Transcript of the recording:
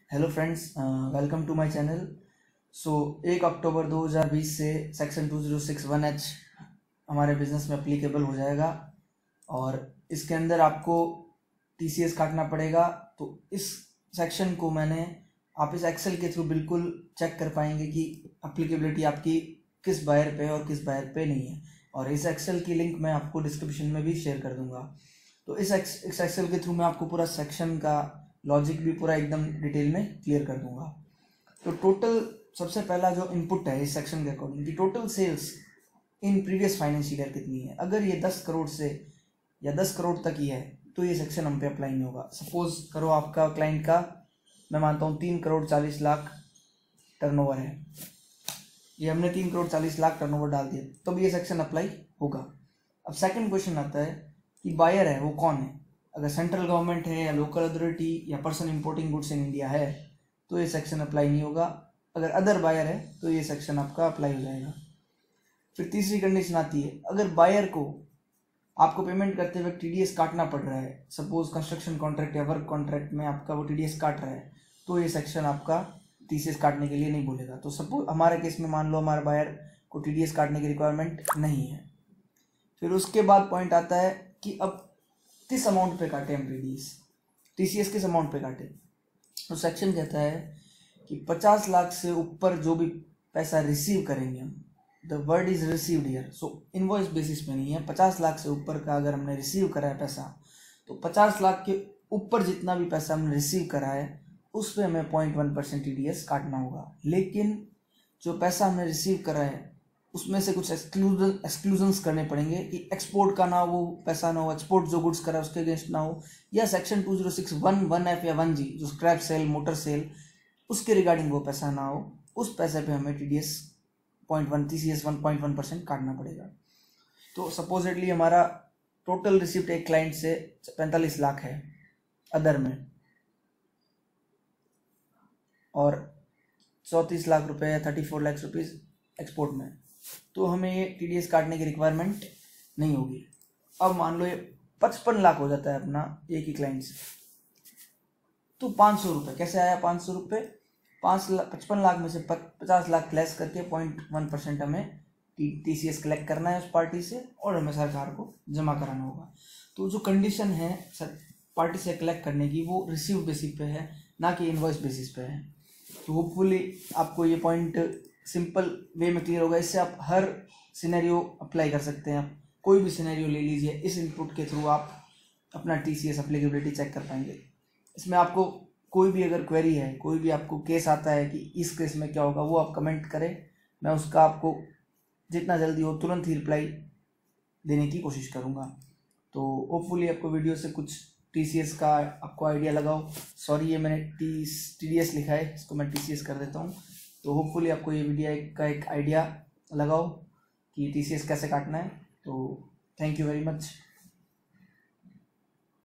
Hello friends, welcome to my channel. 1 अक्टूबर 2020 से section 2061H हमारे बिजनेस में अप्लीकेबल हो जाएगा और इसके अंदर आपको टीसीएस काटना पड़ेगा। तो इस सेक्शन को आप इस एक्सेल के थ्रू बिल्कुल चेक कर पाएंगे कि अप्लीकेबिलिटी आपकी किस बायर पे और किस बायर पे नहीं है, और इस एक्सेल की लिंक मैं आपको डिस्क्रिप्शन में भी शेयर कर दूंगा। तो इस एक्सेल के थ्रू मैं आपको पूरा सेक्शन का लॉजिक भी पूरा एकदम डिटेल में क्लियर कर दूंगा। तो टोटल सबसे पहला जो इनपुट है इस सेक्शन के अकॉर्डिंग कि total sales in previous financial year कितनी है। अगर ये 10 करोड़ से या 10 करोड़ तक ही है तो ये सेक्शन हम पे अप्लाई नहीं होगा। सपोज करो आपका क्लाइंट का मैं मानता हूँ 3 करोड़ 40 लाख टर्नओवर है, ये हमने 3 करोड़ 40 लाख टर्नओवर डाल दिया तो भी ये सेक्शन अप्लाई होगा। अब सेकंड क्वेश्चन आता है कि बायर है वो कौन है। अगर सेंट्रल गवर्नमेंट है या लोकल अथॉरिटी या person importing goods in India है तो ये सेक्शन अप्लाई नहीं होगा। अगर अदर बायर है तो ये सेक्शन आपका अप्लाई हो जाएगा। फिर तीसरी कंडीशन आती है, अगर बायर को आपको पेमेंट करते वक्त टीडीएस काटना पड़ रहा है, सपोज कंस्ट्रक्शन कॉन्ट्रैक्ट या वर्क कॉन्ट्रैक्ट में आपका वो टीडीएस काट रहा है, तो ये सेक्शन आपका टीसीएस काटने के लिए नहीं बोलेगा। तो सपोज हमारे केस में मान लो हमारे बायर को टीडीएस काटने की रिक्वायरमेंट नहीं है। फिर उसके बाद पॉइंट आता है कि अब किस अमाउंट पे काटे हम टीसीएस किस अमाउंट पे काटे। तो सेक्शन कहता है कि 50 लाख से ऊपर जो भी पैसा रिसीव करेंगे हम, the word is received here, so invoice basis पे नहीं है। 50 लाख से ऊपर का अगर हमने रिसीव करा है पैसा, तो 50 लाख के ऊपर जितना भी पैसा हमने रिसीव करा है उस पर हमें 0.1% टीडीएस काटना होगा। लेकिन जो पैसा हमने रिसीव करा है उसमें से कुछ एक्सक्लूजन्स करने पड़ेंगे कि एक्सपोर्ट का ना वो पैसा ना हो, एक्सपोर्ट जो गुड्स करा है उसके अगेंस्ट ना हो, या सेक्शन 2061(1)(f) या 1G जो स्क्रैप सेल मोटर सेल उसके रिगार्डिंग वो पैसा ना हो, उस पैसे पे हमें टीडीएस 1.1% काटना पड़ेगा। तो सपोजिटली हमारा टोटल रिसिप्ट एक क्लाइंट से 45 लाख है अदर में, और 34 लाख रुपए या 34 लाख रुपीज एक्सपोर्ट में, तो हमें ये टीडीएस काटने की रिक्वायरमेंट नहीं होगी। अब मान लो ये 55 लाख हो जाता है अपना एक ही क्लाइंट से, तो 500 रुपये कैसे आया। 500 रुपये 55 लाख में से 50 लाख लेस करके 0.1% हमें टीसीएस कलेक्ट करना है उस पार्टी से और हमें सरकार को जमा कराना होगा। तो जो कंडीशन है पार्टी से कलेक्ट करने की वो रिसीव बेसिस पे है, ना कि इनवॉइस बेसिस पे है। तो होपफुली आपको ये पॉइंट सिंपल वे में क्लियर होगा। इससे आप हर सिनेरियो अप्लाई कर सकते हैं। आप कोई भी सिनेरियो ले लीजिए, इस इनपुट के थ्रू आप अपना टीसीएस अप्लीकेबिलिटी चेक कर पाएंगे। इसमें आपको कोई भी अगर क्वेरी है, कोई भी आपको केस आता है कि इस केस में क्या होगा, वो आप कमेंट करें, मैं उसका आपको जितना जल्दी हो तुरंत ही रिप्लाई देने की कोशिश करूँगा। तो होपफुली आपको वीडियो से कुछ टीसीएस का आपको आइडिया लगाओ। सॉरी ये मैंने टीडीएस लिखा है, इसको मैं टीसीएस कर देता हूँ। तो होपफुली आपको ये वीडियो का एक आइडिया लगाओ कि टीसीएस कैसे काटना है। तो थैंक यू वेरी मच।